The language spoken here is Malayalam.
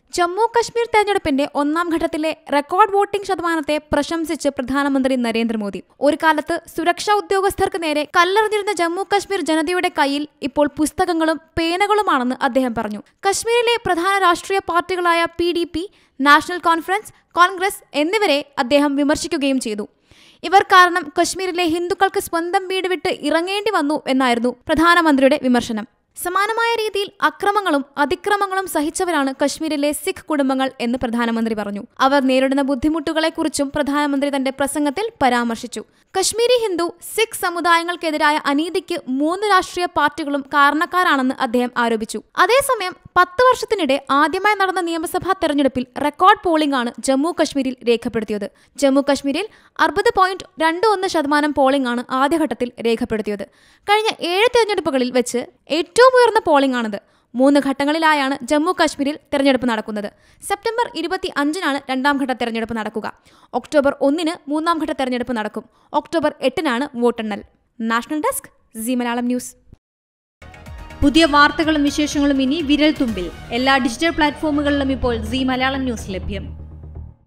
ജമ്മു കശ്മീർ തെരഞ്ഞെടുപ്പിന്റെ ഒന്നാം ഘട്ടത്തിലെ റെക്കോർഡ് വോട്ടിംഗ് ശതമാനത്തെ പ്രശംസിച്ച് പ്രധാനമന്ത്രി നരേന്ദ്രമോദി. ഒരു കാലത്ത് സുരക്ഷാ ഉദ്യോഗസ്ഥർക്ക് നേരെ കല്ലെറിഞ്ഞിരുന്ന ജമ്മു കശ്മീർ ജനതയുടെ കയ്യിൽ ഇപ്പോൾ പുസ്തകങ്ങളും പേനകളുമാണെന്ന് അദ്ദേഹം പറഞ്ഞു. കശ്മീരിലെ പ്രധാന രാഷ്ട്രീയ പാർട്ടികളായ PDP, നാഷണൽ കോൺഫറൻസ്, കോൺഗ്രസ് എന്നിവരെ അദ്ദേഹം വിമർശിക്കുകയും ചെയ്തു. ഇവർ കാരണം കശ്മീരിലെ ഹിന്ദുക്കൾക്ക് സ്വന്തം വീട് വിട്ട് ഇറങ്ങേണ്ടി വന്നു എന്നായിരുന്നു പ്രധാനമന്ത്രിയുടെ വിമർശനം. സമാനമായ രീതിയിൽ അക്രമങ്ങളും അതിക്രമങ്ങളും സഹിച്ചവരാണ് കശ്മീരിലെ സിഖ് കുടുംബങ്ങൾ എന്ന് പ്രധാനമന്ത്രി പറഞ്ഞു. അവർ നേരിടുന്ന ബുദ്ധിമുട്ടുകളെക്കുറിച്ചും പ്രധാനമന്ത്രി തന്റെ പ്രസംഗത്തിൽ പരാമർശിച്ചു. കശ്മീരി ഹിന്ദു, സിഖ് സമുദായങ്ങൾക്കെതിരായ അനീതിക്ക് 3 രാഷ്ട്രീയ പാർട്ടികളും കാരണക്കാരാണെന്ന് അദ്ദേഹം ആരോപിച്ചു. അതേസമയം 10 വർഷത്തിനിടെ ആദ്യമായി നടന്ന നിയമസഭാ തെരഞ്ഞെടുപ്പിൽ റെക്കോർഡ് പോളിംഗ് ആണ് ജമ്മു കശ്മീരിൽ രേഖപ്പെടുത്തിയത്. ജമ്മു കശ്മീരിൽ 60.21% പോളിംഗ് ആണ് ആദ്യഘട്ടത്തിൽ രേഖപ്പെടുത്തിയത്. കഴിഞ്ഞ 7 തെരഞ്ഞെടുപ്പുകളിൽ വെച്ച് ഏറ്റവും ഉയർന്ന പോളിംഗ് ആണിത്. 3 ഘട്ടങ്ങളിലായാണ് ജമ്മു കശ്മീരിൽ തെരഞ്ഞെടുപ്പ് നടക്കുന്നത്. സെപ്റ്റംബർ 25-നാണ് രണ്ടാം ഘട്ട തെരഞ്ഞെടുപ്പ് നടക്കുക. ഒക്ടോബർ 1-ന് മൂന്നാം ഘട്ട തെരഞ്ഞെടുപ്പ് നടക്കും. ഒക്ടോബർ 8-നാണ് വോട്ടെണ്ണൽ. National desk, C Malayalam news. പുതിയ വാർത്തകളും വിശേഷങ്ങളും ഇനി വിരൽ തുമ്പിൽ. എല്ലാ ഡിജിറ്റൽ പ്ലാറ്റ്ഫോമുകളിലും ഇപ്പോൾ സി മലയാളം ന്യൂസ് ലഭ്യം.